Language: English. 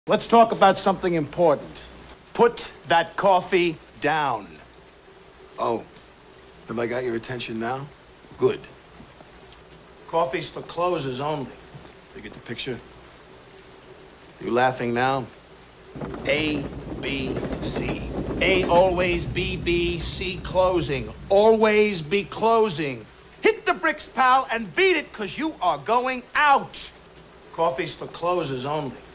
Let's talk about something important. Put that coffee down. Oh, have I got your attention now? Good. Coffee's for closers only. You get the picture? You laughing now? A, B, C. A always B, B, C closing. Always be closing. Hit the bricks, pal, and beat it, 'cause you are going out. Coffee's for closers only.